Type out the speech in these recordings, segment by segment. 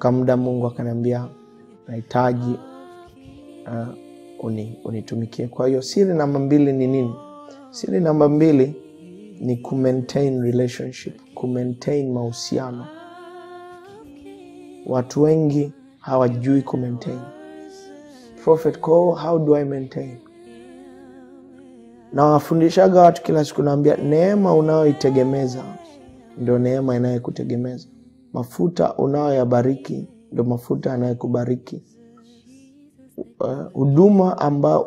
Ikafika muda Mungu akaniambia nahitaji unitumikie. Kwa hiyo siri namba 2 ni nini? Siri namba 2 ni maintain relationship, maintain mahusiano. Watu wengi hawajui maintain. Prophet call, how do I maintain? Na wafundishaga watu kila siku, naambia neema unayoitegemeza ndio neema inayokutegemeza. Mafuta unayoyabariki ndio mafuta yanayokubariki. Huduma ambao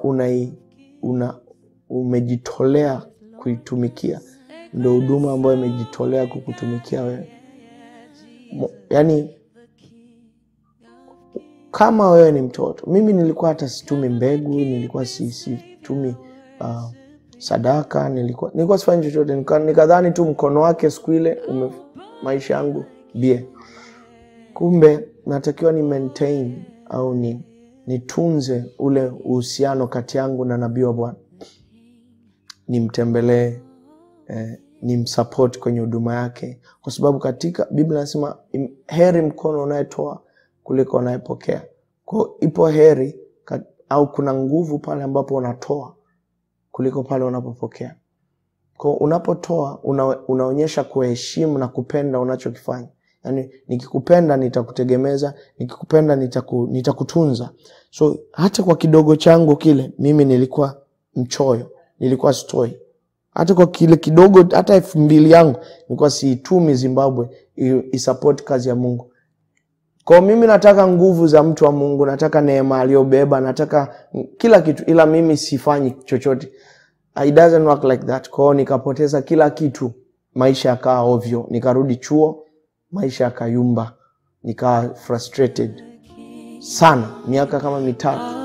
umejitolea kuitumikia ndio huduma ambayo imejitolea kukutumikia wewe. Yaani kama wewe ni mtoto, mimi nilikuwa hata situmi mbegu, nilikuwa situmi sadaka, nilikuwa sifanyi chochote, nikadhani tu mkono wake siku ile maisha yangu bie. Kumbe natakiwa ni maintain au nitunze ule uhusiano kati yangu na nabii wa Bwana. Nimtembelee, nimsupport kwenye huduma yake, kwa sababu katika Biblia inasema heri mkono unayetoa kuliko unayepokea. Kwa ipo heri au kuna nguvu pale ambapo unatoa kuliko pale unapopokea. Kwa unapotoa unaonyesha kuheshimu na kupenda unachokifanya. Yaani nikikupenda nitakutegemeza, nikikupenda nitakutunza. So hata kwa kidogo changu kile, mimi nilikuwa mchoyo, nilikuwa stoi. Hata kwa kile kidogo, hata 2,000 yangu nilikuwa siitumi Zimbabwe isupport kazi ya Mungu. Kwa mimi nataka nguvu za mtu wa Mungu, nataka neema aliyobeba, nataka kila kitu, ila mimi sifanyi chochote. It doesn't work like that. Kwa nikapoteza kila kitu, maisha yakawa ovyo, nikarudi chuo, maisha yakayumba, nika frustrated sana miaka kama 3.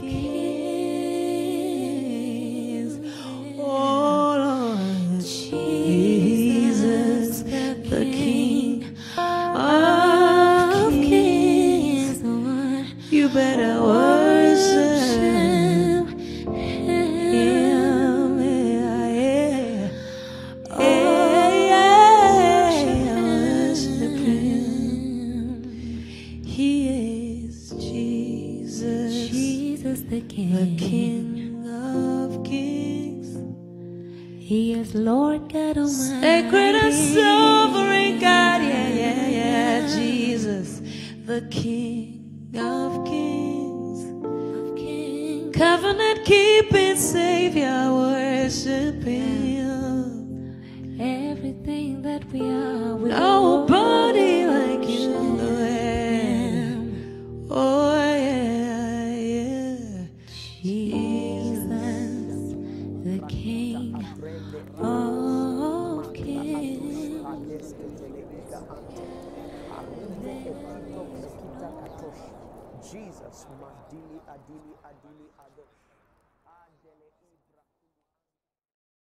Lord God Almighty, sacred and sovereign God, yeah, Jesus, the King of Kings, covenant keeping Savior, worship Him. Everything that we are, nobody like You. Oh yeah, Jesus, the King of Kings. Jesus, madili adili adili ado.